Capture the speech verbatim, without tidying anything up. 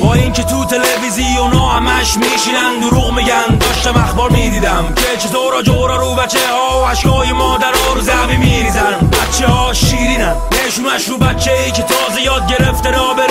با اینکه تو تلویزیون ها همش میشینن دروغ میگن، داشتم اخبار میدیدم که چطورا جورا رو بچه ها و عشقای مادر ها رو زمین میریزن. بچه ها شیرینن، نشونش رو بچه ای که تازه یاد گرفته را